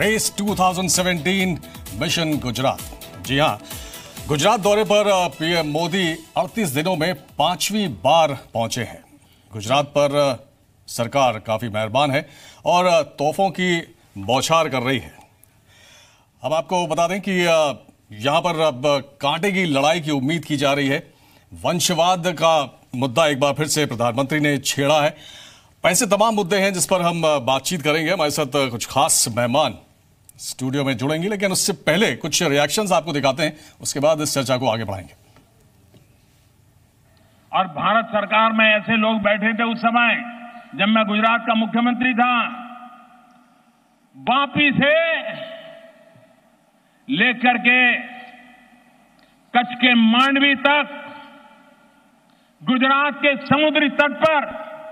Race 2017 mission Gujarat. जी हां, गुजरात दौरे पर पीएम मोदी 38 दिनों में 5वीं बार पहुंचे हैं। गुजरात पर सरकार काफी मेहरबान है और तोहफों की बौछार कर रही है। हम आपको बता दें कि यहां पर अब कांटे की लड़ाई की उम्मीद की जा रही है। वंशवाद का मुद्दा एक बार फिर से प्रधानमंत्री ने छेड़ा है। ऐसे तमाम मुद्दे हैं जिस पर हम बातचीत करेंगे। हमारे साथ कुछ खास मेहमान स्टूडियो में जुड़ेंगे, लेकिन उससे पहले कुछ रिएक्शंस आपको दिखाते हैं, उसके बाद इस चर्चा को आगे बढ़ाएंगे। और भारत सरकार में ऐसे लोग बैठे थे उस समय जब मैं गुजरात का मुख्यमंत्री था। वापी से लेकर के कच्छ के मांडवी तक गुजरात के समुद्री तट पर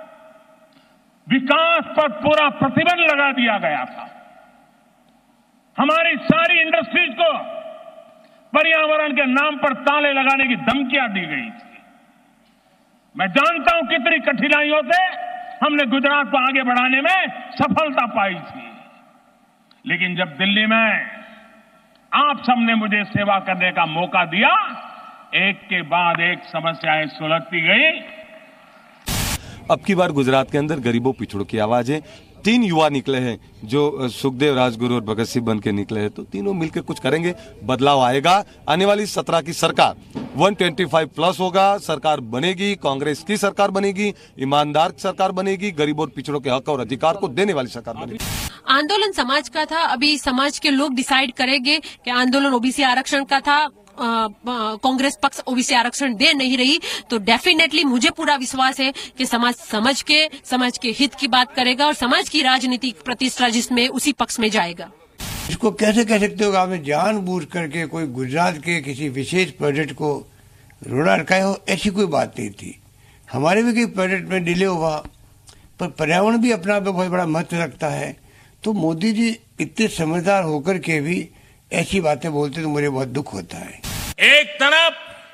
विकास पर पूरा प्रतिबंध लगा दिया गया था। हमारी सारी इंडस्ट्रीज को पर्यावरण के नाम पर ताले लगाने की धमकियां दी गई थी। मैं जानता हूं कितनी कठिनाइयों से हमने गुजरात को आगे बढ़ाने में सफलता पाई थी, लेकिन जब दिल्ली में आप सबने मुझे सेवा करने का मौका दिया, एक के बाद एक समस्याएं सुलझती गई। अब की बार गुजरात के अंदर गरीबों पिछड़ों की आवाजें 3 युवा निकले हैं जो सुखदेव, राजगुरु और भगत सिंह बन के निकले हैं, तो तीनों मिलकर कुछ करेंगे, बदलाव आएगा। आने वाली 17 की सरकार 125 प्लस होगा, सरकार बनेगी, कांग्रेस की सरकार बनेगी, ईमानदार सरकार बनेगी, गरीबों और पिछड़ों के हक और अधिकार को देने वाली सरकार बनेगी। आंदोलन समाज का था, अभी समाज के लोग डिसाइड करेंगे कि आंदोलन ओबीसी आरक्षण का था। कांग्रेस पक्ष ओबीसी आरक्षण दे नहीं रही, तो डेफिनेटली मुझे पूरा विश्वास है कि समाज समाज के हित की बात करेगा और समाज की राजनीतिक प्रतिष्ठा जिसमें उसी पक्ष में जाएगा। इसको कैसे कह सकते हो? आपने जानबूझ करके कोई गुजरात के किसी विशेष प्रोजेक्ट को रोड़ा अटकाया हो, ऐसी कोई बात नहीं थी। हमारे भी कई प्रोजेक्ट में डिले हुआ, पर पर्यावरण भी अपना आप में बहुत बड़ा महत्व रखता है। तो मोदी जी इतने समझदार होकर के भी ऐसी बातें बोलते तो मुझे बहुत दुख होता है। एक तरफ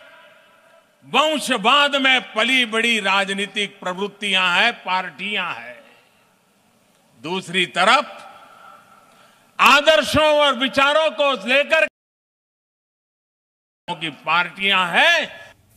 वंशवाद में पली बड़ी राजनीतिक प्रवृत्तियां हैं, पार्टियां हैं, दूसरी तरफ आदर्शों और विचारों को लेकर की पार्टियां हैं।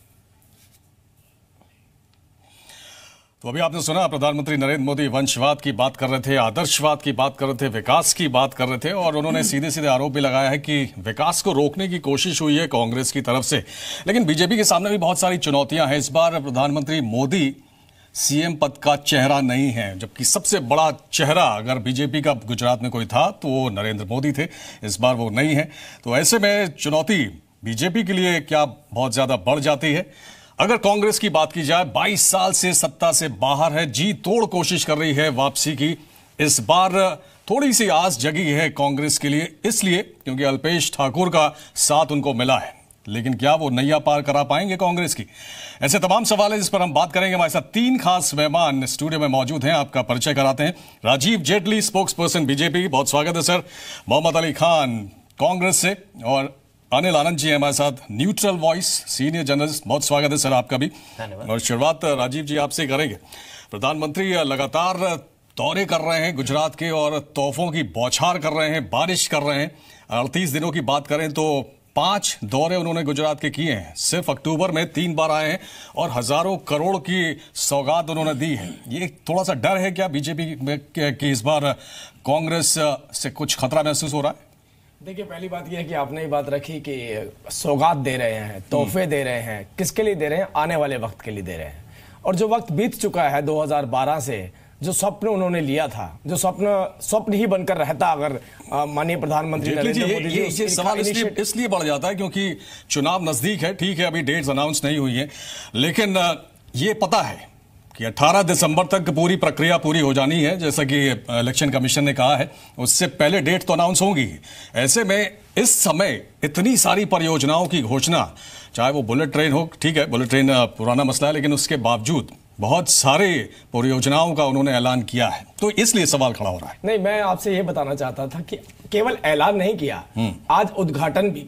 तो अभी आपने सुना प्रधानमंत्री नरेंद्र मोदी वंशवाद की बात कर रहे थे, आदर्शवाद की बात कर रहे थे, विकास की बात कर रहे थे, और उन्होंने सीधे सीधे आरोप भी लगाया है कि विकास को रोकने की कोशिश हुई है कांग्रेस की तरफ से। लेकिन बीजेपी के सामने भी बहुत सारी चुनौतियां हैं। इस बार प्रधानमंत्री मोदी सीएम पद का चेहरा नहीं है, जबकि सबसे बड़ा चेहरा अगर बीजेपी का गुजरात में कोई था तो वो नरेंद्र मोदी थे। इस बार वो नहीं है, तो ऐसे में चुनौती बीजेपी के लिए क्या बहुत ज्यादा बढ़ जाती है। अगर कांग्रेस की बात की जाए, 22 साल से सत्ता से बाहर है, जी तोड़ कोशिश कर रही है वापसी की। इस बार थोड़ी सी आस जगी है कांग्रेस के लिए, इसलिए क्योंकि अल्पेश ठाकुर का साथ उनको मिला है। लेकिन क्या वो नैया पार करा पाएंगे कांग्रेस की? ऐसे तमाम सवाल है जिस पर हम बात करेंगे। हमारे साथ 3 खास मेहमान स्टूडियो में मौजूद हैं, आपका परिचय कराते हैं। Rajiv Jaitley, spokesperson BJP, बहुत स्वागत है सर। मोहम्मद अली खान कांग्रेस से, और अनिल आनंद जी हमारे साथ, न्यूट्रल वॉइस सीनियर जर्नलिस्ट, बहुत स्वागत है सर आपका भी। और शुरुआत राजीव जी आपसे करेंगे। प्रधानमंत्री लगातार दौरे कर रहे हैं गुजरात के और तोहफों की बौछार कर रहे हैं, बारिश कर रहे हैं। 38 दिनों की बात करें तो 5 दौरे उन्होंने गुजरात के किए हैं। सिर्फ अक्टूबर में 3 बार आए हैं और हजारों करोड़ की सौगात उन्होंने दी है। ये थोड़ा सा डर है क्या बीजेपी में कि इस बार कांग्रेस से कुछ खतरा महसूस हो रहा है? देखिए, पहली बात यह है कि आपने ये बात रखी कि सौगात दे रहे हैं, तोहफे दे रहे हैं। किसके लिए दे रहे हैं? आने वाले वक्त के लिए दे रहे हैं। और जो वक्त बीत चुका है 2012 से, जो स्वप्न उन्होंने लिया था, जो स्वप्न ही बनकर रहता अगर माननीय प्रधानमंत्री नरेंद्र मोदी जी, ये सवाल इसलिए बढ़ जाता है क्योंकि चुनाव नजदीक है। ठीक है, अभी डेट्स अनाउंस नहीं हुई है, लेकिन ये पता है कि 18 दिसंबर तक पूरी प्रक्रिया पूरी हो जानी है, जैसा कि इलेक्शन कमीशन ने कहा है। उससे पहले डेट तो अनाउंस होंगी। ऐसे में इस समय इतनी सारी परियोजनाओं की घोषणा, चाहे वो बुलेट ट्रेन हो, ठीक है बुलेट ट्रेन पुराना मसला है, लेकिन उसके बावजूद बहुत सारे परियोजनाओं का उन्होंने ऐलान किया है, तो इसलिए सवाल खड़ा हो रहा है। नहीं, मैं आपसे ये बताना चाहता था कि केवल ऐलान नहीं किया, आज उद्घाटन भी किया है।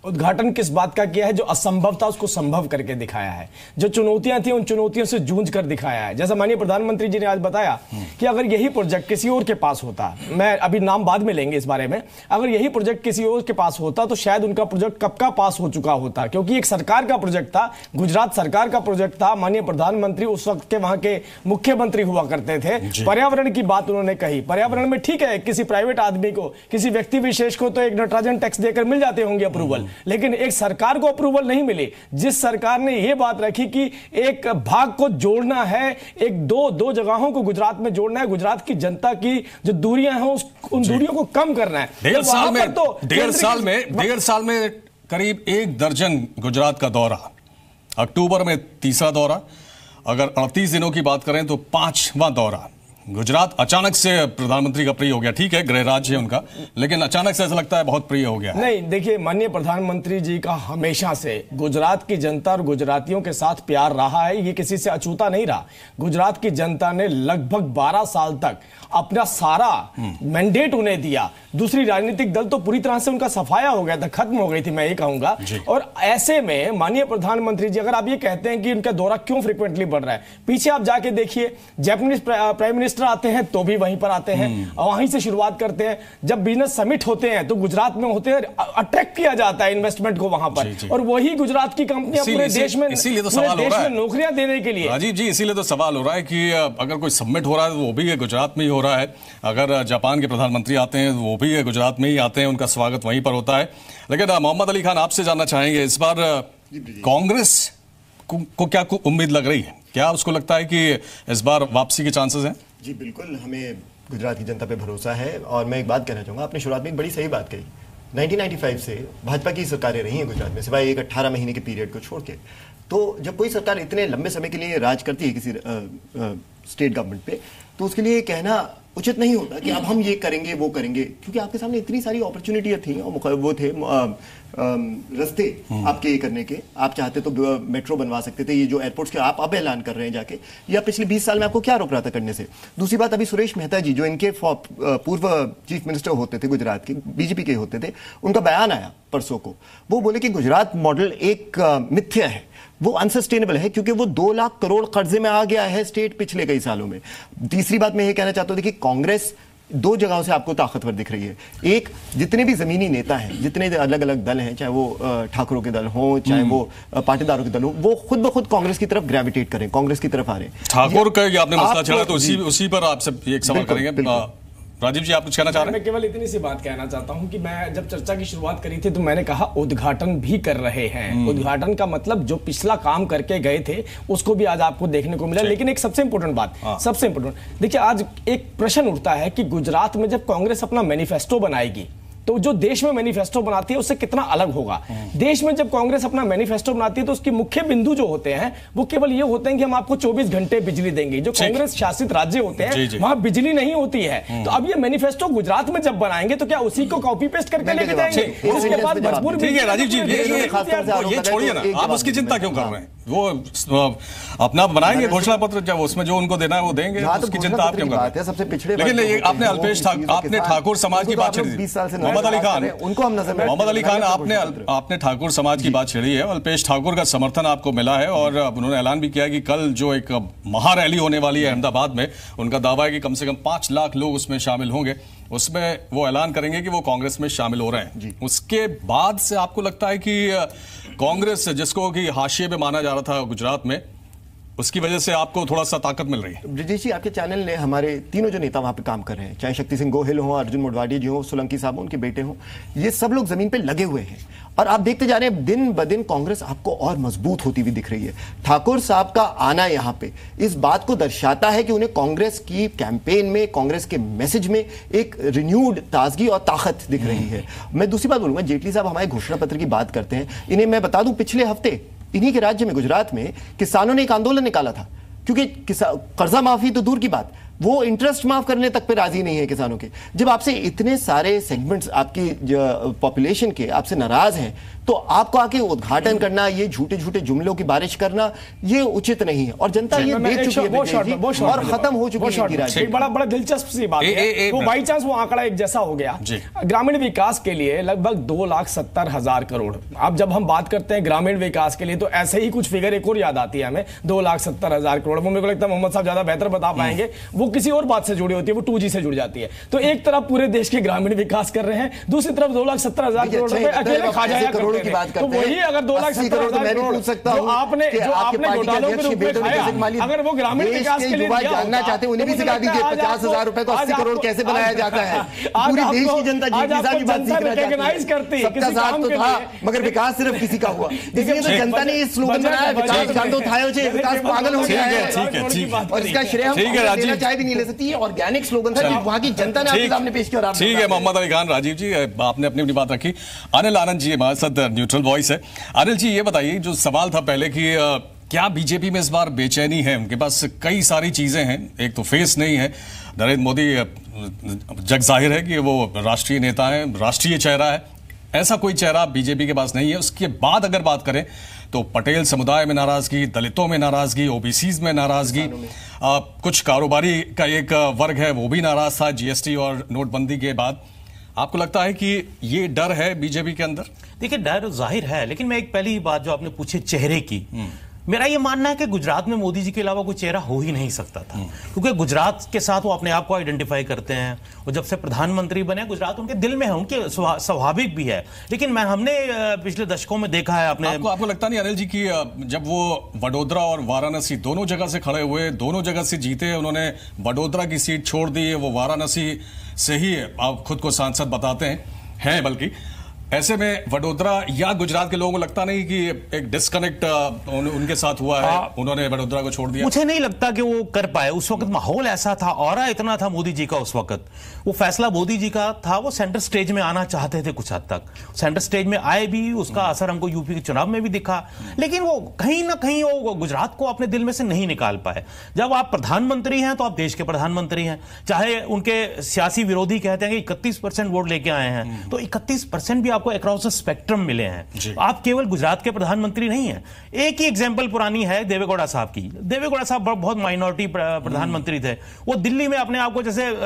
उद्घाटन किस बात का किया है? जो असंभव था उसको संभव करके दिखाया है, जो चुनौतियां थी उन चुनौतियों से जूझ कर दिखाया है। जैसा माननीय प्रधानमंत्री जी ने आज बताया कि अगर यही प्रोजेक्ट किसी और के पास होता, मैं अभी नाम बाद में लेंगे इस बारे में, अगर यही प्रोजेक्ट किसी और के पास होता तो शायद उनका प्रोजेक्ट कब का पास हो चुका होता, क्योंकि एक सरकार का प्रोजेक्ट था, गुजरात सरकार का प्रोजेक्ट था। माननीय प्रधानमंत्री उस वक्त के वहां के मुख्यमंत्री हुआ करते थे। पर्यावरण की बात उन्होंने कही। पर्यावरण में ठीक है, किसी प्राइवेट आदमी को, किसी व्यक्ति विशेष को तो एक नाइट्रोजन टैक्स देकर मिल जाते होंगे अप्रूवल, लेकिन एक सरकार को अप्रूवल नहीं मिली। जिस सरकार ने यह बात रखी कि एक भाग को जोड़ना है, एक दो जगहों को गुजरात में जोड़ना है, गुजरात की जनता की जो दूरियां हैं उन दूरियों को कम करना है। डेढ़ साल में करीब 1 दर्जन गुजरात का दौरा, अक्टूबर में 3रा दौरा, अगर 38 दिनों की बात करें तो 5वां दौरा। गुजरात अचानक से प्रधानमंत्री का प्रिय हो गया। ठीक है, गृह राज्य है उनका, लेकिन अचानक से ऐसा लगता है बहुत प्रिय हो गया। नहीं, देखिए, माननीय प्रधानमंत्री जी का हमेशा से गुजरात की जनता और गुजरातियों के साथ प्यार रहा है, ये किसी से अछूता नहीं रहा। गुजरात की जनता ने लगभग 12 साल तक अपना सारा मैंडेट उन्हें दिया। दूसरी राजनीतिक दल तो पूरी तरह से उनका सफाया हो गया था, खत्म हो गई थी, मैं ये कहूंगा। और ऐसे में माननीय प्रधानमंत्री जी, अगर आप ये कहते हैं कि उनका दौरा क्यों फ्रीक्वेंटली बढ़ रहा है, पीछे आप जाके देखिए, जापानीज प्राइम मिनिस्टर आते हैं तो भी वहीं पर आते हैं, वहीं से शुरुआत करते हैं। जब बिजनेस समिट होते हैं तो गुजरात में होते हैं, अट्रैक्ट किया जाता है इन्वेस्टमेंट को वहां पर, और वही गुजरात की कंपनियां पूरे देश में नौकरियां देने के लिए। राजीव जी, इसीलिए तो सवाल हो रहा है कि अगर कोई समिट हो रहा है तो वो भी गुजरात में ही हो रहा है। अगर जापान के प्रधानमंत्री आते हैं वो भी गुजरात में ही आते हैं, उनका स्वागत वहीं पर होता है। लेकिन मोहम्मद अली खान, आपसे जानना चाहेंगे, इस बार कांग्रेस को क्या उम्मीद लग रही है? क्या उसको लगता है कि इस बार वापसी के चांसेस हैं? जी बिल्कुल, हमें गुजरात की जनता पे भरोसा है। और मैं एक बात कहना चाहूँगा, आपने शुरुआत में एक बड़ी सही बात कही। 1995 से भाजपा की सरकारें रही हैं गुजरात में, सिवाय एक 18 महीने के पीरियड को छोड़ के। तो जब कोई सरकार इतने लंबे समय के लिए राज करती है किसी स्टेट गवर्नमेंट पे, तो उसके लिए कहना उचित नहीं होता कि अब हम ये करेंगे वो करेंगे, क्योंकि आपके सामने इतनी सारी अपॉर्चुनिटियां थी और वो थे रास्ते आपके करने के। आप चाहते तो मेट्रो बनवा सकते थे, ये जो एयरपोर्ट्स के आप अब ऐलान कर रहे हैं जाके, या पिछले 20 साल में आपको क्या रोक रहा था करने से? दूसरी बात, अभी सुरेश मेहता जी जो इनके पूर्व चीफ मिनिस्टर होते थे गुजरात के, बीजेपी के होते थे, उनका बयान आया परसों को। वो बोले कि गुजरात मॉडल एक मिथ्या है, वो अनसस्टेनेबल है, क्योंकि वो 2 लाख करोड़ कर्जे में आ गया है स्टेट पिछले कई सालों में। तीसरी बात मैं ये कहना चाहता हूं कि कांग्रेस 2 जगहों से आपको ताकतवर दिख रही है। एक, जितने भी जमीनी नेता हैं, जितने अलग अलग दल हैं, चाहे वो ठाकुरों के दल हो, चाहे वो पाटीदारों के दल हो, वो खुद ब खुद कांग्रेस की तरफ ग्रेविटेट करें, कांग्रेस की तरफ आ रहे हैं। ठाकुर का आपने मसला छेड़ा तो उसी पर आपसे एक सवाल करेंगे। राजीव जी, आप कुछ कहना चाह रहे हैं? मैं केवल इतनी सी बात कहना चाहता हूं कि मैं जब चर्चा की शुरुआत करी थी तो मैंने कहा उद्घाटन भी कर रहे हैं। उद्घाटन का मतलब जो पिछला काम करके गए थे उसको भी आज आपको देखने को मिला। लेकिन एक सबसे इंपॉर्टेंट बात, सबसे इंपॉर्टेंट, देखिए, आज एक प्रश्न उठता है कि गुजरात में जब कांग्रेस अपना मैनिफेस्टो बनाएगी तो जो देश में मैनिफेस्टो बनाती है उससे कितना अलग होगा। देश में जब कांग्रेस अपना मैनिफेस्टो बनाती है तो उसके मुख्य बिंदु जो होते हैं वो केवल ये होते हैं कि हम आपको 24 घंटे बिजली देंगे। जो कांग्रेस शासित राज्य होते हैं वहां बिजली नहीं होती है। तो अब ये मैनिफेस्टो गुजरात में जब बनाएंगे तो क्या उसी को कॉपी पेस्ट करके लेके जाएंगे? उसके बाद मजबूर। ठीक है राजीव जी, ये छोड़िए ना, आप उसकी चिंता क्यों कर रहे हैं? वो अपना बनाएंगे घोषणा पत्र, जब उसमें जो उनको देना है वो देंगे, उसकी चिंता आप क्यों कर रहे हैं? सबसे पिछड़े। लेकिन आपने अल्पेश आपने ठाकुर समाज की बात छेड़ी, मोहम्मद अली खान, उनको हम नजर में, मोहम्मद अली खान, आपने ठाकुर समाज की बात छेड़ी है। अल्पेश ठाकुर का समर्थन आपको मिला है और उन्होंने ऐलान भी किया कि कल जो एक महारैली होने वाली है अहमदाबाद में, उनका दावा है कि कम से कम 5 लाख लोग उसमें शामिल होंगे। उसमें वो ऐलान करेंगे कि वो कांग्रेस में शामिल हो रहे हैं। उसके बाद से आपको लगता है कि कांग्रेस, जिसको कि हाशिए पे माना जा रहा था गुजरात में, उसकी वजह से आपको थोड़ा सा ताकत मिल रही है? ब्रिजेश जी, आपके चैनल ने हमारे तीनों जो नेता वहां पे काम कर रहे हैं, चाहे शक्ति सिंह गोहिल हो, अर्जुन मोढवाडी जी हो, सोलंकी साहब हो, उनके बेटे हो, ये सब लोग जमीन पे लगे हुए हैं। और आप देखते जा रहे हैं दिन ब दिन कांग्रेस आपको और मजबूत होती हुई दिख रही है। ठाकुर साहब का आना यहाँ पे इस बात को दर्शाता है कि उन्हें कांग्रेस की कैंपेन में, कांग्रेस के मैसेज में एक रिन्यूड ताजगी और ताकत दिख रही है। मैं दूसरी बात बोलूंगा, जेटली साहब हमारे घोषणा पत्र की बात करते हैं, इन्हें मैं बता दूं, पिछले हफ्ते इन्हीं के राज्य में गुजरात में किसानों ने एक आंदोलन निकाला था, क्योंकि कर्जा माफी तो दूर की बात, वो इंटरेस्ट माफ करने तक पे राजी नहीं है किसानों के। जब आपसे इतने सारे सेगमेंट्स आपकी पॉपुलेशन के आपसे नाराज हैं, तो आपको आके उद्घाटन करना, ये झूठे झूठे जुमलों की बारिश करना, ये उचित नहीं है। और जनता ये देख चुकी है और खत्म हो चुकी है। एक बड़ा बड़ा दिलचस्प सी बात है, वो बाई चांस वो आंकड़ा एक जैसा हो गया। ग्रामीण विकास के लिए लगभग 2,70,000 करोड़। अब जब हम बात करते हैं ग्रामीण विकास के लिए, तो ऐसे ही कुछ फिगर एक और याद आती है हमें, 2,70,000 करोड़। वो मेरे को लगता है मोहम्मद साहब ज्यादा बेहतर बता पाएंगे, वो किसी और बात से जुड़ी होती है, वो 2G से जुड़ जाती है। तो एक तरफ पूरे देश के ग्रामीण विकास कर रहे हैं, दूसरी तरफ 2,70,000 करोड़ रुपए अकेले खा जाया करते हैं। तो वही अगर 2,70,000 करोड़ जो आपने घोटालों के रूप में खाया, अगर वो ग्रामीण विकास के लिए जानना चाहते हैं, उन्हें भी सिखा दीजिए 50,000 रुपए को 80 करोड़ कैसे बनाया जाता है। पूरी देश की जनता रिकॉग्नाइज करती है। सबका साथ तो था, मगर विकास सिर्फ किसी का हुआ। इसलिए तो जनता ने ये स्लोगन बनाया, विकास कांदो थायो छे, विकास पागल हो गया है। और इसका श्रेय हम देना चाहे भी नहीं ले सकती। ऑर्गेनिक स्लोगन था, वहां की जनता ने आपके सामने पेश किया। ठीक है मोहम्मद अली खान, राजीव जी आपने अपनी अपनी बात रखी। अनिल आनंद जी हमारे साथ न्यूट्रल वॉइस है। अनिल जी ये बताइए, जो सवाल था पहले कि क्या बीजेपी में इस बार बेचैनी है? उनके पास कई सारी चीजें हैं, एक तो फेस नहीं है। नरेंद्र मोदी जग जाहिर है कि वो राष्ट्रीय नेता है, राष्ट्रीय चेहरा है, ऐसा कोई चेहरा बीजेपी के पास नहीं है। उसके बाद अगर बात करें तो पटेल समुदाय में नाराजगी, दलितों में नाराजगी, ओबीसीज में नाराजगी, कुछ कारोबारी का एक वर्ग है वो भी नाराज था जीएसटी और नोटबंदी के बाद। आपको लगता है कि ये डर है बीजेपी के अंदर? देखिए डर जाहिर है, लेकिन मैं एक पहली बात जो आपने पूछी चेहरे की, मेरा ये मानना है कि गुजरात में मोदी जी के अलावा कोई चेहरा हो ही नहीं सकता था, क्योंकि गुजरात के साथ वो अपने आप को आइडेंटिफाई करते हैं। और जब से प्रधानमंत्री बने, गुजरात उनके दिल में है, उनके स्वाभाविक भी है। लेकिन हमने पिछले दशकों में देखा है अपने आपको लगता नहीं अनिल जी की जब वो वडोदरा और वाराणसी दोनों जगह से खड़े हुए, दोनों जगह से जीते, उन्होंने वडोदरा की सीट छोड़ दी है, वो वाराणसी से ही आप खुद को सांसद बताते हैं बल्कि, ऐसे में वडोदरा या गुजरात के लोगों को लगता नहीं कि एक डिस्कनेक्ट उनके साथ हुआ है, उन्होंने वडोदरा को छोड़ दिया? मुझे नहीं लगता कि वो कर पाए। उस वक्त माहौल ऐसा था, ऑरा इतना था मोदी जी का उस वक्त, वो फैसला मोदी जी का था। वो सेंटर स्टेज में आना चाहते थे कुछ हद तक, सेंटर स्टेज में आए भी, उसका असर हमको यूपी के चुनाव में भी दिखा। लेकिन वो कहीं ना कहीं वो गुजरात को अपने दिल में से नहीं निकाल पाए। जब आप प्रधानमंत्री हैं तो आप देश के प्रधानमंत्री हैं, चाहे उनके सियासी विरोधी कहते हैं कि 31% वोट लेके आए हैं, तो 31% भी आपको अक्रॉस द स्पेक्ट्रम मिले हैं। आप केवल गुजरात के प्रधानमंत्री नहीं हैं। एक ही एग्जांपल पुरानी है देवेगौड़ा साहब की। देवेगौड़ा साहब बहुत माइनॉरिटी प्रधानमंत्री थे। वो दिल्ली में अपने आप को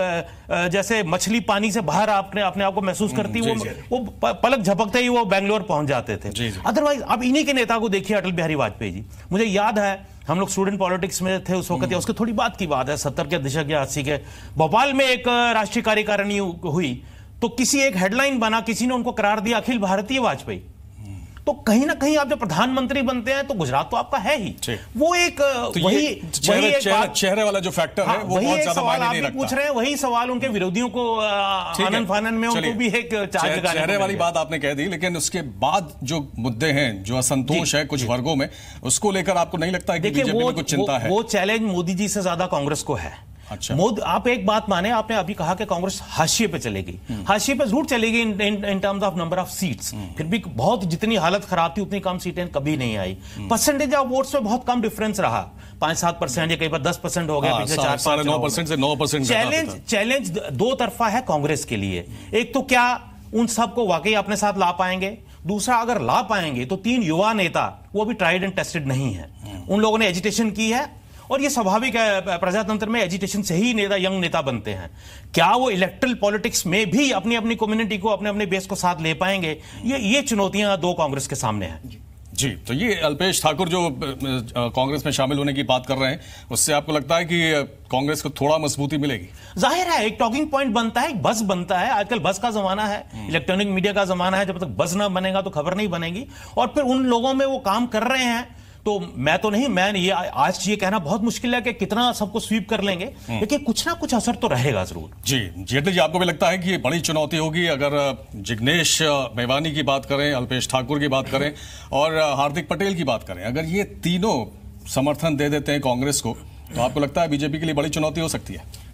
जैसे मछली पानी से बाहर अपने आप को महसूस करती, वो पलक झपकते ही वो बेंगलोर पहुंच जाते थे। अदरवाइज अब इन्हीं के नेता को देखिए, अटल बिहारी वाजपेयी जी। मुझे याद है हम लोग स्टूडेंट पॉलिटिक्स में थे उस वक्त, या उसके थोड़ी बात की बात है, 70 के दशक या 80 के, भोपाल में एक राष्ट्रीय कार्यकारिणी हुई, तो किसी एक हेडलाइन बना, किसी ने उनको करार दिया अखिल भारतीय वाजपेयी। तो कहीं ना कहीं आप जब प्रधानमंत्री बनते हैं तो गुजरात तो आपका है ही। वो एक तो वही चेहरे वाला जो फैक्टर है वो बहुत ज्यादा मायने नहीं रखता। पूछ रहे हैं वही सवाल उनके विरोधियों को आनंद फानन में उनको भी एक चेहरे वाली बात आपने कह दी, लेकिन उसके बाद जो मुद्दे हैं, जो असंतोष है कुछ वर्गों में, उसको लेकर आपको नहीं लगता है कि बीजेपी में कुछ चिंता है? वो चैलेंज मोदी जी से ज्यादा कांग्रेस को है। अच्छा। आप एक बात माने, आपने अभी कहा कि कांग्रेस हाशिए पे चलेगी, हाशिए पे जरूर चलेगी in terms of number of seats. फिर भी बहुत जितनी हालत खराब थी उतनी कम सीटें कभी नहीं आई। परसेंटेज ऑफ वोट्स में बहुत कम डिफरेंस रहा, 5-7% या कई बार 10% हो गया पिछले 4-5 से 9%। चैलेंज दो तरफा है कांग्रेस के लिए। एक तो क्या उन सबको वाकई अपने साथ ला पाएंगे, दूसरा अगर ला पाएंगे तो 3 युवा नेता, वो भी ट्राइड एंड टेस्टेड नहीं है, उन लोगों ने एजिटेशन की है, और ये स्वाभाविक है, प्रजातंत्र में एजिटेशन से ही यंग नेता बनते हैं। क्या वो इलेक्ट्रल पॉलिटिक्स में भी अपनी अपनी कम्युनिटी को, अपने अपने बेस को साथ ले पाएंगे? ये चुनौतियां दो कांग्रेस के सामने हैं। जी, तो ये अल्पेश ठाकुर जो कांग्रेस में शामिल होने की बात कर रहे हैं, उससे आपको लगता है कि कांग्रेस को थोड़ा मजबूती मिलेगी? जाहिर है, एक टॉकिंग पॉइंट बनता है, एक बस बनता है। आजकल बस का जमाना है, इलेक्ट्रॉनिक मीडिया का जमाना है। जब तक बस ना बनेगा तो खबर नहीं बनेगी। और फिर उन लोगों में वो काम कर रहे हैं, तो मैं ये आज ये कहना बहुत मुश्किल है कि कितना सबको स्वीप कर लेंगे, लेकिन कुछ ना कुछ असर तो रहेगा जरूर। जी, जेटली जी, आपको भी लगता है कि ये बड़ी चुनौती होगी? अगर जिग्नेश मेवानी की बात करें, अल्पेश ठाकुर की बात करें और हार्दिक पटेल की बात करें, अगर ये तीनों समर्थन दे देते हैं कांग्रेस को, तो आपको लगता है बीजेपी के लिए बड़ी चुनौती हो सकती है?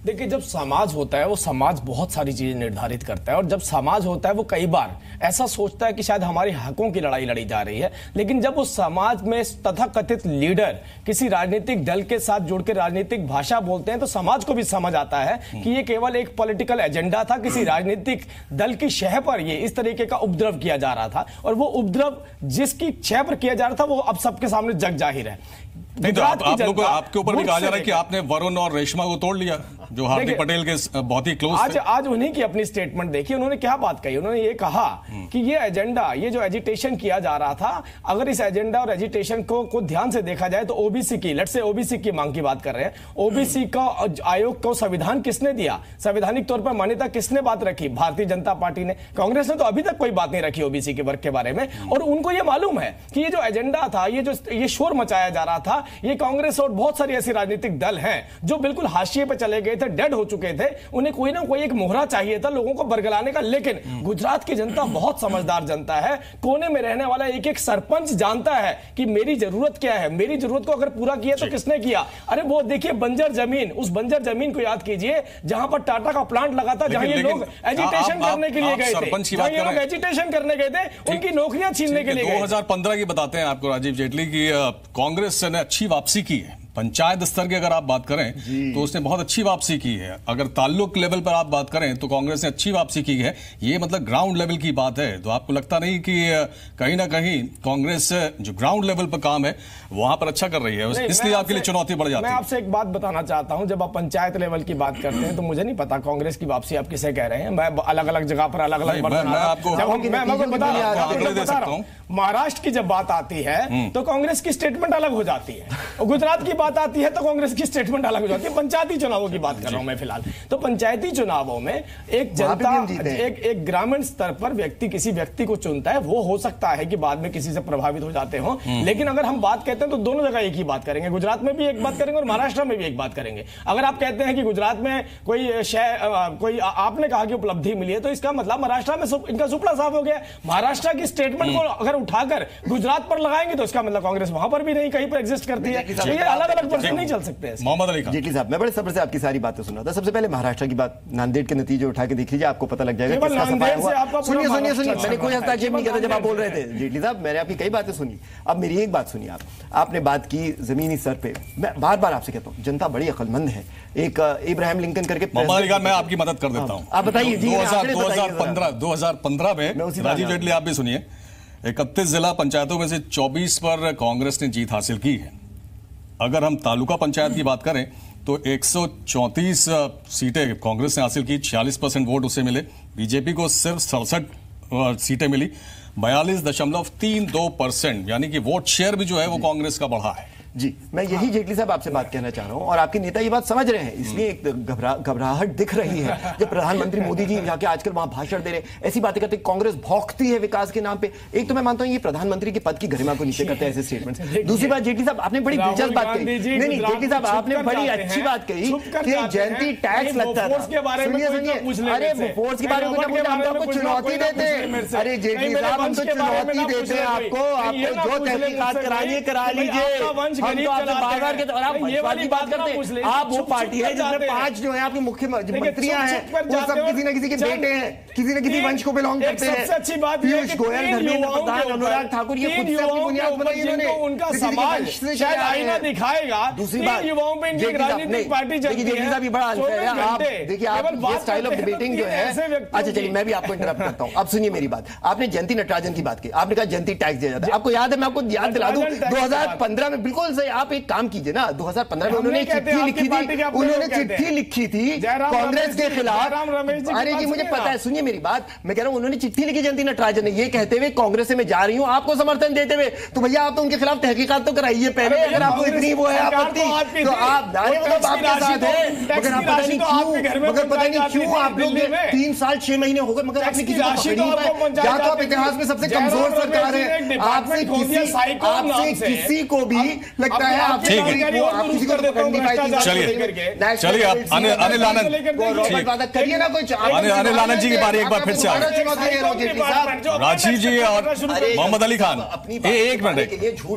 देखिए, जब समाज होता है वो समाज बहुत सारी चीजें निर्धारित करता है, और जब समाज होता है वो कई बार ऐसा सोचता है कि शायद हमारे हकों की लड़ाई लड़ी जा रही है, लेकिन जब उस समाज में तथाकथित लीडर किसी राजनीतिक दल के साथ जुड़ के राजनीतिक भाषा बोलते हैं तो समाज को भी समझ आता है कि ये केवल एक पॉलिटिकल एजेंडा था, किसी राजनीतिक दल की शह पर ये इस तरीके का उपद्रव किया जा रहा था, और वो उपद्रव जिसकी शह पर किया जा रहा था वो अब सबके सामने जग जाहिर है। नहीं तो आप लोगों को आपके ऊपर भी कहा जा रहा है कि आपने वरुण और रेशमा को तोड़ लिया, जो हार्दिक पटेल के बहुत ही क्लोज थे। आज उन्हीं की अपनी स्टेटमेंट देखिए, उन्होंने क्या बात कही। उन्होंने ये कहा कि ये एजेंडा, ये जो एजिटेशन किया जा रहा था, अगर इस एजेंडा और एजिटेशन को ध्यान से देखा जाए तो ओबीसी की, लेट्स से ओबीसी की मांग की बात कर रहे हैं, ओबीसी का आयोग को संविधान किसने दिया, संवैधानिक तौर पर मान्यता किसने बात रखी? भारतीय जनता पार्टी ने। कांग्रेस ने तो अभी तक कोई बात नहीं रखी ओबीसी के वर्ग के बारे में, और उनको ये मालूम है कि ये जो एजेंडा था, ये शोर मचाया जा रहा था, ये कांग्रेस और बहुत सारी ऐसी राजनीतिक दल हैं जो बिल्कुल हाशिए पे चले गए थे, डेड हो चुके थे, उन्हें कोई ना कोई एक मोहरा चाहिए था लोगों को बरगलाने का। लेकिन गुजरात की जनता बहुत समझदार जनता है, कोने में रहने वाला एक एक सरपंच जानता है कि मेरी जरूरत क्या है, मेरी जरूरत को अगर पूरा किया तो किसने किया। अरे वो देखिए बंजर जमीन, उस बंजर जमीन को याद कीजिए जहां पर टाटा का प्लांट लगा था, जहां ये लोग एजिटेशन करने के लिए गए थे, जहां ये लोग एजिटेशन करने गए थे, उनकी नौकरियां छीनने के लिए गए। 2015 की बताते हैं आपको राजीव जेटली की, कांग्रेस ने अच्छी वापसी की है। पंचायत स्तर की अगर आप बात करें तो उसने बहुत अच्छी वापसी की है। अगर ताल्लुक लेवल पर आप बात करें तो कांग्रेस ने अच्छी वापसी की है। ये मतलब ग्राउंड लेवल की बात है। तो आपको लगता नहीं कि कहीं ना कहीं कांग्रेस जो ग्राउंड लेवल पर काम है वहां पर अच्छा कर रही है, इसलिए आपके लिए चुनौती बढ़ जाती है? मैं आपसे एक बात बताना चाहता हूं, जब आप पंचायत लेवल की बात करते हैं तो मुझे नहीं पता कांग्रेस की वापसी आप किसे कह रहे हैं। मैं अलग अलग जगह पर अलग अलग बता रहा हूं। महाराष्ट्र की जब बात आती है तो कांग्रेस की स्टेटमेंट अलग हो जाती है, और गुजरात की बात आती है तो कांग्रेस की स्टेटमेंट अलग हो जाती है। पंचायती चुनावों की बात कर रहा हूं मैं फिलहाल। तो पंचायती चुनावों में एक जनता, एक ग्रामीण स्तर पर व्यक्ति किसी व्यक्ति को चुनता है, वो हो सकता है कि बाद में किसी से प्रभावित हो जाते हो, लेकिन अगर हम बात कहते हैं तो दोनों जगह एक ही बात करेंगे। गुजरात में भी एक बात करेंगे और महाराष्ट्र में भी एक बात करेंगे। अगर आप कहते हैं कि गुजरात में कोई आपने कहा कि उपलब्धि मिली है, तो इसका मतलब महाराष्ट्र में इनका सुपड़ा साफ हो गया। महाराष्ट्र की स्टेटमेंट को अगर उठाकर गुजरात पर लगाएंगे तो इसका मतलब कांग्रेस वहां पर भी नहीं कहीं पर एग्जिस्ट करती है। ये अलग अलग पर्सन नहीं चल सकते। मोहम्मद अली खान, जेटली साहब, मैं बड़े सब्र से आपकी सारी बातें सुन रहा था। सबसे पहले महाराष्ट्र की बात, नांदेड़ के नतीजे उठा के देख लीजिए, आपको पता लग जाएगा किसका सफाया हुआ। सुनिए, मैंने कोई हस्तक्षेप नहीं किया जब आप बोल रहे थे जेटली साहब, मैंने आपकी कई बातें सुनी। अब मेरी एक बात सुनिए, आपने बात की जमीनी स्तर पे, मैं बार बार आपसे कहता हूँ जनता बड़ी अक्लमंद है। एक इब्राहिम लिंकन करके, मोहम्मद अली खान, मैं आपकी मदद कर देता हूँ। आप बताइए। 2015 में राजीव जेटली आप भी सुनिए, 31 जिला पंचायतों में से 24 पर कांग्रेस ने जीत हासिल की है। अगर हम तालुका पंचायत की बात करें तो 134 सीटें कांग्रेस ने हासिल की, 46% वोट उसे मिले। बीजेपी को सिर्फ 67 सीटें मिली, 42.32%, यानी कि वोट शेयर भी जो है वो कांग्रेस का बढ़ा है। जी, मैं यही जेटली साहब आपसे बात कहना चाह रहा हूं, और आपके नेता ये बात समझ रहे हैं, इसलिए एक घबराहट दिख रही है जब प्रधानमंत्री मोदी जी जाके आजकल वहां भाषण दे रहे हैं, ऐसी बातें करते, कांग्रेस भौंकती है विकास के नाम पे। एक तो मैं मानता हूं ये प्रधानमंत्री के पद की गरिमा को नीचे करते हैं ऐसे स्टेटमेंट्स। दूसरी बात, जेटली साहब आपने बड़ी दिलचस्प बात कही, नहीं जेटली साहब आपने बड़ी अच्छी बात कही कि जयंती टैक्स लगता था। सुनिए, अरे फोर्स के बारे में हम तो आपको चुनौती देते हैं। अरे जेटली साहब, हम तो चुनौती देते हैं आपको जो तहकीकात करानी है करा लीजिए। हम तो आपसे बार-बार कहते हैं, आप ये वाली बात करते हैं, आप वो पार्टी है जिसमें 5 जो है आपके मुख्यमंत्रियां हैं, वो सब किसी न किसी के बेटे हैं, किसी न किसी वंश को बिलोंग करते हैं। सबसे अच्छी बात पीयूष गोयल, धर्मेंद्र प्रधान, अनुराग ठाकुर, ये खुद से अपनी बुनियाद बनाई इन्होंने, उनका समाज शायद आईना दिखाएगा। दूसरी बात, युवाओं में इनकी राजनीतिक पार्टी चलती है। जेटली साहब ये बड़ा अनफेयर है। आप देखिए, आप ये स्टाइल ऑफ डिबेटिंग जो है, अच्छा चलिए मैं भी आपको इंटरप्ट करता हूं। अब सुनिए मेरी बात, आपने जयंती नटराजन की बात की, आपने कहा जयंती टैक्स दिया जाता है। आपको याद है, मैं आपको याद दिला दूं, 2015 में बिल्कुल सही, आप एक काम कीजिए ना, 2015 में उन्होंने चिट्ठी लिखी थी कांग्रेस के खिलाफ। अरे जी मुझे पता है, सुनिए मेरी बात, मैं कह रहा हूं उन्होंने चिट्ठी लिखी जयंती नटराजन ने, ये कहते हुए कांग्रेस से मैं जा रही हूं आपको समर्थन देते हुए। तो भैया आप तो उनके खिलाफ तहकीकात तो कराइए पहले, अगर आपको इतनी वो है आपत्ति तो आप आपके साथ है। मगर आप पता नहीं क्यों आप लोग 3 साल 6 महीने हो गए मगर आपने किसी को पकड़ नहीं पाया। या तो आप इतिहास में सबसे कमजोर सरकार है, आपसे किसी को भी लगता है आप ठीक है। वो आप किसी को पकड़ नहीं पाए। चलिए आप अनिल आनंद करिए ना कुछ। अनिल आनंद जी की बारी एक बार फिर से आ रही है। राजीव जी और मोहम्मद अली खान, एक मिनट,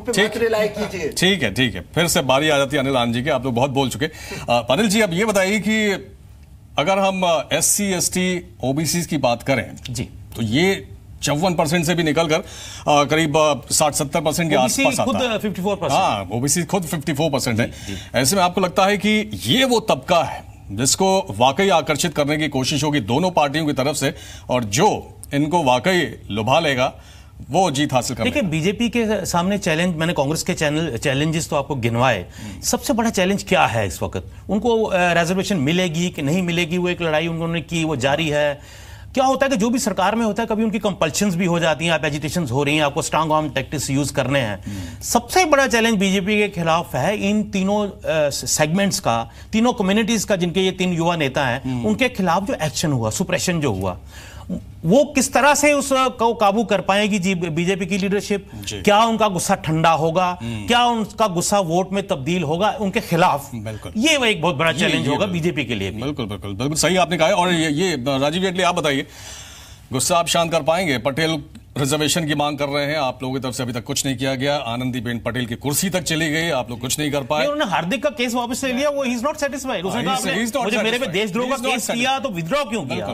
ठीक है, फिर से बारी आ जाती है अनिल आनंद जी की। आप लोग बहुत बोल चुके। अनिल जी, अब ये बताइए कि अगर हम SC ST OBC की बात करें जी, तो ये 54% से भी निकलकर करीब 60-70% के आसपास आता है। 54%। हाँ, OBC खुद 54% है। ऐसे में आपको लगता है कि ये वो तबका है जिसको वाकई आकर्षित करने की कोशिश होगी दोनों पार्टियों की तरफ से, और जो इनको वाकई लुभा लेगा वो जीत हासिल कर। देखिए, बीजेपी के सामने चैलेंज, मैंने कांग्रेस के चैलेंजेस तो आपको गिनवाए। सबसे बड़ा चैलेंज क्या है इस वक्त? उनको रिजर्वेशन मिलेगी कि नहीं मिलेगी, वो एक लड़ाई उन्होंने की, वो जारी है। क्या होता है कि जो भी सरकार में होता है, कभी उनकी कंपल्शंस भी हो जाती हैं, आप एजिटेशंस हो रही हैं, आपको स्ट्रांग आर्म टैक्टिक्स यूज करने हैं। सबसे बड़ा चैलेंज बीजेपी के खिलाफ है इन तीनों सेगमेंट्स का, तीनों कम्युनिटीज का, जिनके ये 3 युवा नेता हैं, उनके खिलाफ जो एक्शन हुआ, सुप्रेशन जो हुआ, वो किस तरह से उसको काबू कर पाएगी जी बीजेपी की लीडरशिप? क्या उनका गुस्सा ठंडा होगा? क्या उनका गुस्सा वोट में तब्दील होगा उनके खिलाफ? ये एक बहुत बड़ा चैलेंज होगा बीजेपी के लिए। बिल्कुल सही आपने कहा। और ये राजीव जेटली, आप बताइए, गुस्सा आप शांत कर पाएंगे? पटेल रिजर्वेशन की मांग कर रहे हैं, आप लोगों की तरफ से अभी तक कुछ नहीं किया गया। आनंदीबेन पटेल की कुर्सी तक चली गई, आप लोग कुछ नहीं कर पाए। उन्होंने हार्दिक का केस वापस ले लिया, वो ही इज नॉट सेटिस्फाइड। उसने कहा मुझे मेरे पे देशद्रोह का केस किया तो विथड्रॉ क्यों किया?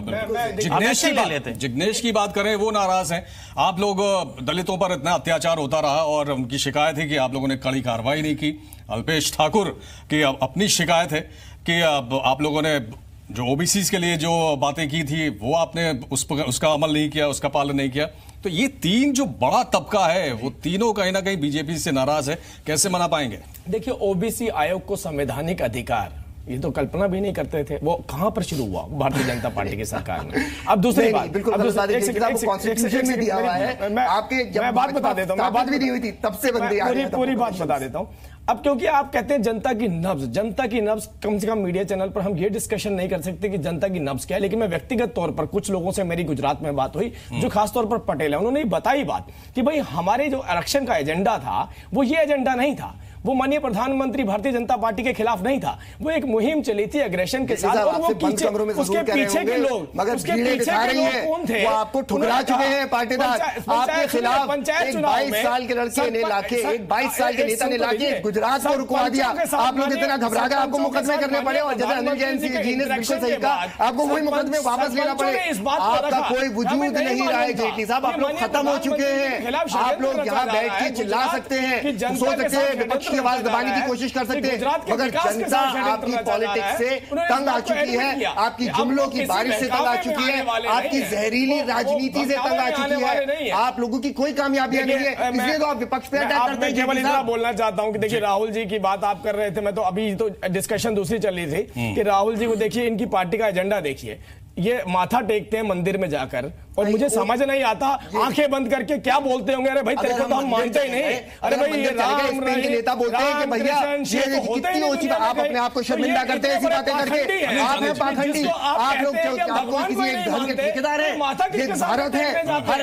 जिग्नेश की बात करें, वो नाराज हैं। आप लोग दलितों पर इतना अत्याचार होता रहा और उनकी शिकायत है कि आप लोगों ने कड़ी कार्रवाई नहीं की। अल्पेश ठाकुर की अपनी शिकायत है कि आप लोगों ने जो OBC के लिए जो बातें की थी वो आपने उसका अमल नहीं किया, उसका पालन नहीं किया। तो ये 3 जो बड़ा तबका है, वो तीनों कहीं ना कहीं बीजेपी से नाराज है। कैसे मना पाएंगे? देखिए, OBC आयोग को संवैधानिक अधिकार, ये तो कल्पना भी नहीं करते थे, वो कहां पर शुरू हुआ? भारतीय जनता पार्टी की सरकार में। अब दूसरी बात, बिल्कुल कॉन्स्टिट्यूशन में दिया हुआ है। मैं बात बता देता हूं, बात भी नहीं हुई थी तब से बंदे पूरी बात बता देता हूं। अब क्योंकि आप कहते हैं जनता की नब्ज, कम से कम मीडिया चैनल पर हम ये डिस्कशन नहीं कर सकते कि जनता की नब्ज क्या है। लेकिन मैं व्यक्तिगत तौर पर कुछ लोगों से मेरी गुजरात में बात हुई, जो खासतौर पर पटेल है, उन्होंने बताई बात कि भाई हमारे जो आरक्षण का एजेंडा था वो ये एजेंडा नहीं था, वो माननीय प्रधानमंत्री भारतीय जनता पार्टी के खिलाफ नहीं था, वो एक मुहिम चली थी एग्रेशन के साथ। और वो उसके पीछे के लोग, मगर उसके पीछे के लोग कौन थे? वो आपको ठुकरा चुके हैं पार्टीदार। आपके खिलाफ पंचायत 22 साल के लड़के ने लाके, एक 22 साल के नेता ने लाके गुजरात को रुकवा दिया। आप लोग इतना घबरा कर आपको मुकदमे करने पड़े, और जब अनिल जैन जी ने बिल्कुल सही कहा, आपको वही मुकदमे वापस लेना पड़े। आपका कोई वजूद नहीं रहा है जेटली साहब, आप लोग खत्म हो चुके हैं। आप लोग यहाँ बैठ के चिल्ला सकते हैं, सोच सकते हैं, विपक्ष की आवाज दबाने की कोशिश कर सकते हैं, मगर जनता आपकी पॉलिटिक्स से तंग आ चुकी है, आपकी जुमलों की बारिश से तंग आ चुकी है, आपकी जहरीली राजनीति से तंग आ चुकी है। आप लोगों की कोई कामयाबी नहीं है, इसलिए तो आप विपक्ष पे अटैक करते हैं। केवल इतना बोलना चाहता हूं कि देखिए, राहुल जी की बात आप कर रहे थे, मैं तो अभी तो डिस्कशन दूसरी चल रही थी कि राहुल जी को देखिए, इनकी पार्टी का एजेंडा देखिए, ये माथा टेकते हैं मंदिर में जाकर, और मुझे समझ नहीं आता आंखें बंद करके क्या बोलते होंगे। अरे भाई, तेरे को तो हम मानते ही नहीं। अरे भाई, ये राम नेता बोलते हैं कि भैया ये कितनी ऊंची, आप अपने आप को शर्मिंदा करते हैं ऐसी बातें करके। आप हैं पाखंडी, आप लोग आपको किसी एक धर्म के ठेकेदार हैं। ये भारत है, हर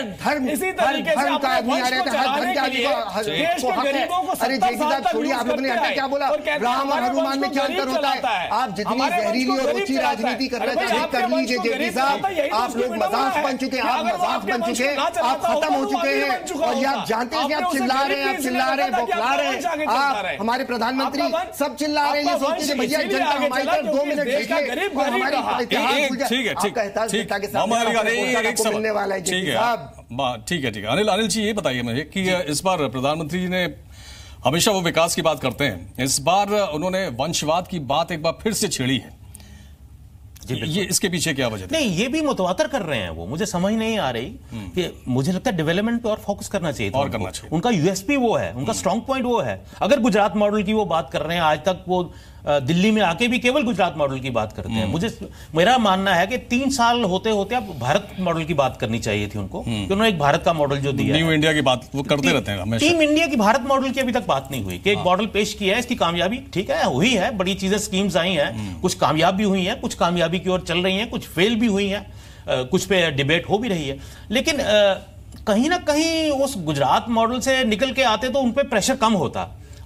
धर्म का आदमी आ रहा है, हर धर्म के आदमी को हक है। अरे जेटली साहब छोड़िए, आप लोगों ने अड्डा क्या बोला? राम और हनुमान में क्या अंतर होता है? आप जितनी जहरीली और ऊंची राजनीति करना चाहिए कर लीजिए जेटली साहब। आप लोग मजाक बन चुके हैं, आप मजाक बन चुके हैं, आप खत्म हो चुके हैं, और ये आप जानते हैं कि आप चिल्ला रहे हैं, आप चिल्ला रहे हैं, बौखला रहे हैं। आप हमारे प्रधानमंत्री सब चिल्ला रहे हैं, ये सोचते हैं भैया जनता हमारी तरफ 2 मिनट देखिए, हमारी इतिहास ठीक है। अनिल जी, ये बताइए मुझे कि इस बार प्रधानमंत्री ने, हमेशा वो विकास की बात करते हैं, इस बार उन्होंने वंशवाद की बात एक बार फिर से छेड़ी है। ये इसके पीछे क्या वजह? नहीं, ये भी मुतवातर कर रहे हैं वो, मुझे समझ नहीं आ रही कि मुझे लगता है डेवलपमेंट पे और फोकस करना चाहिए था, और करना चाहिए। उनका यूएसपी वो है, उनका स्ट्रांग पॉइंट वो है। अगर गुजरात मॉडल की वो बात कर रहे हैं, आज तक वो दिल्ली में आके भी केवल गुजरात मॉडल की बात करते हैं। मेरा मानना है कि 3 साल होते होते अब भारत मॉडल की बात करनी चाहिए थी उनको, कि उन्होंने एक भारत का मॉडल जो दिया, न्यू इंडिया की बात वो करते रहते हैं हमेशा। टीम इंडिया की भारत मॉडल की अभी तक बात नहीं हुई कि एक मॉडल पेश किया है, इसकी कामयाबी ठीक है हुई है, बड़ी चीजें स्कीम्स आई हैं, कुछ कामयाब भी हुई हैं, कुछ कामयाबी की ओर चल रही हैं, कुछ फेल भी हुई हैं, कुछ पे डिबेट हो भी रही है। लेकिन कहीं ना कहीं उस गुजरात मॉडल से निकल के आते तो उन पे प्रेशर कम होता।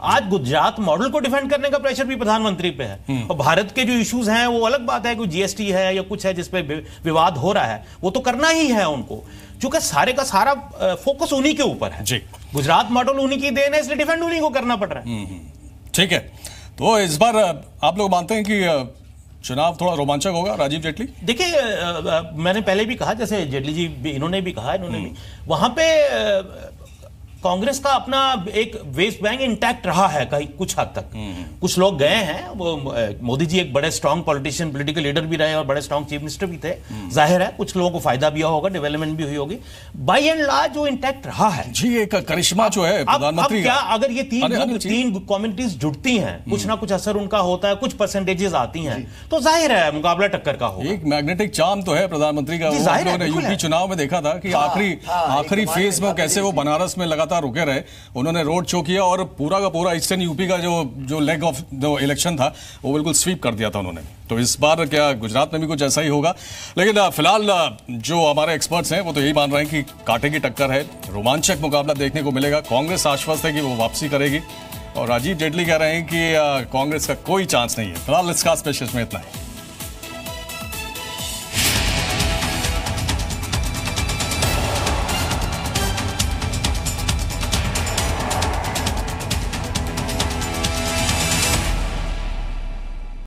आज गुजरात मॉडल को डिफेंड करने का प्रेशर भी प्रधानमंत्री पे है। और भारत के जो इश्यूज हैं वो अलग बात है, कोई जीएसटी है या कुछ है जिसपे विवाद हो रहा है, वो तो करना ही है उनको, क्योंकि सारे का सारा फोकस उन्हीं के ऊपर है जी। गुजरात मॉडल उन्हीं की देन है, इसलिए डिफेंड उन्हीं को करना पड़ रहा है। ठीक है, तो इस बार आप लोग मानते हैं कि चुनाव थोड़ा रोमांचक होगा? राजीव जेटली, देखिए मैंने पहले भी कहा, जैसे जेटली जी भी, इन्होंने भी कहा, इन्होंने भी वहां पे कांग्रेस का अपना एक वेस्ट बैंक इंटैक्ट रहा है कहीं कुछ हद तक। कुछ लोग गए हैं, वो मोदी जी एक बड़े स्ट्रांग पॉलिटिशियन, पॉलिटिकल लीडर भी रहे और बड़े स्ट्रांग चीफ मिनिस्टर भी थे। जाहिर है कुछ लोगों को फायदा भी हुआ होगा, डेवलपमेंट भी हुई होगी। बाय एंड लार्ज जो इंटैक्ट रहा है जी, एक करिश्मा जो है प्रधानमंत्री। अब क्या अगर ये तीन कम्युनिटीज जुड़ती हैं, कुछ ना कुछ असर उनका होता है, कुछ परसेंटेजेस आती हैं, तो जाहिर है मुकाबला टक्कर का होगा। एक मैग्नेटिक चार्म तो है प्रधानमंत्री का। यूपी चुनाव में देखा था कि आखिरी फेज में कैसे वो बनारस में लगातार रुके रहे, उन्होंने रोड शो किया और पूरा का पूरा ईस्टर्न यूपी का जो लेग ऑफ जो इलेक्शन था वो बिल्कुल स्वीप कर दिया था उन्होंने। तो इस बार क्या गुजरात में भी कुछ ऐसा ही होगा? लेकिन फिलहाल जो हमारे एक्सपर्ट्स हैं वो तो यही मान रहे हैं कि कांटे की टक्कर है, रोमांचक मुकाबला देखने को मिलेगा। कांग्रेस आश्वस्त है कि वो वापसी करेगी और राजीव जेटली कह रहे हैं कि कांग्रेस का कोई चांस नहीं है। फिलहाल इस खास पेशकश में इतना है।